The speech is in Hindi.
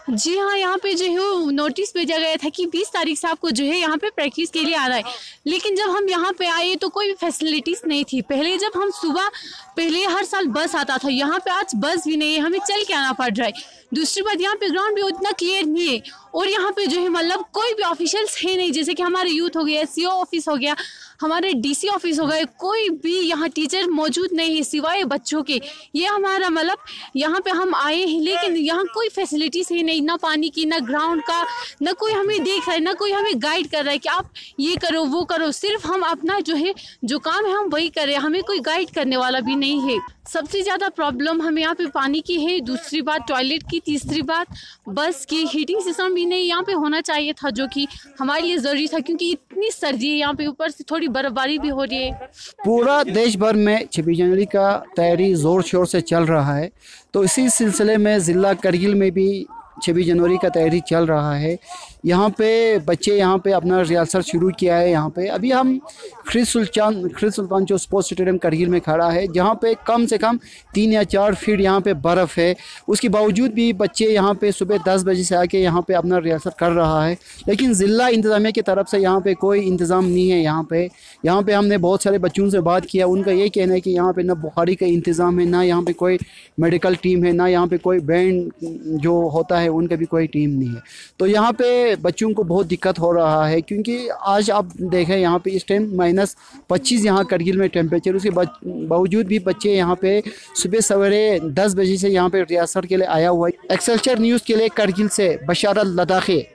जी हाँ, यहाँ पे जो है वो नोटिस भेजा गया था कि 20 तारीख से आपको जो है यहाँ पे प्रैक्टिस के लिए आना है। लेकिन जब हम यहाँ पे आए तो कोई भी फैसिलिटीज़ नहीं थी। पहले जब हम सुबह पहले हर साल बस आता था, यहाँ पे आज बस भी नहीं है, हमें चल के आना पड़ रहा है। दूसरी बात, यहाँ पे ग्राउंड भी उतना क्लियर नहीं है और यहाँ पे जो है मतलब कोई भी ऑफिशियल्स है नहीं, जैसे कि हमारे यूथ हो गया, सीओ ऑफिस हो गया, हमारे डीसी ऑफिस हो गए, कोई भी यहाँ टीचर मौजूद नहीं है सिवाय बच्चों के। ये हमारा मतलब यहाँ पे हम आए हैं लेकिन यहाँ कोई फैसिलिटीज़ है नहीं, ना पानी की, ना ग्राउंड का, ना कोई हमें देख रहा है, ना कोई हमें गाइड कर रहा है कि आप ये करो वो करो। सिर्फ हम अपना जो है जो काम है हम वही कर रहे हैं, हमें कोई गाइड करने वाला भी नहीं है। सबसे ज़्यादा प्रॉब्लम हमें यहाँ पे पानी की है, दूसरी बात टॉयलेट की, तीसरी बात बस की। हीटिंग सिस्टम भी नहीं यहाँ पे होना चाहिए था, जो कि हमारे लिए ज़रूरी था क्योंकि इतनी सर्दी है यहाँ पे, ऊपर से थोड़ी बर्फबारी भी हो रही है। पूरा देश भर में 26 जनवरी का तैयारी ज़ोर शोर से चल रहा है, तो इसी सिलसिले में ज़िला करगिल में भी 26 जनवरी का तैयारी चल रहा है। यहाँ पे बच्चे यहाँ पे अपना रिहर्सल शुरू किया है। यहाँ पे अभी हम ख्रीस सुल्तान जो स्पोर्ट्स स्टेडियम करगिल में खड़ा है, जहाँ पे कम से कम 3 या 4 फीट यहाँ पे बर्फ़ है। उसके बावजूद भी बच्चे यहाँ पे सुबह 10 बजे से आके यहाँ पे अपना रिहर्सल कर रहा है, लेकिन ज़िला इंतज़ामिया की तरफ से यहाँ पे कोई इंतज़ाम नहीं है। यहाँ पे हमने बहुत सारे बच्चों से बात किया, उनका ये कहना है कि यहाँ पे ना बुखारी का इंतज़ाम है, ना यहाँ पे कोई मेडिकल टीम है, ना यहाँ पे कोई बैंड जो होता है उनका भी कोई टीम नहीं है। तो यहाँ पे बच्चों को बहुत दिक्कत हो रहा है, क्योंकि आज आप देखें यहाँ पे इस टाइम -25 यहाँ करगिल में टेम्परेचर, उसके बावजूद भी बच्चे यहाँ पे सुबह सवेरे 10 बजे से यहाँ पे रियासत के लिए आया हुआ है। एक्सेलसियर न्यूज़ के लिए करगिल से बशारत लद्दाखी।